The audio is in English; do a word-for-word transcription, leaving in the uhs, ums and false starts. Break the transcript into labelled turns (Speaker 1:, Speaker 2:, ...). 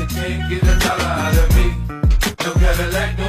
Speaker 1: can't get a dollar out of me. No Cadillac,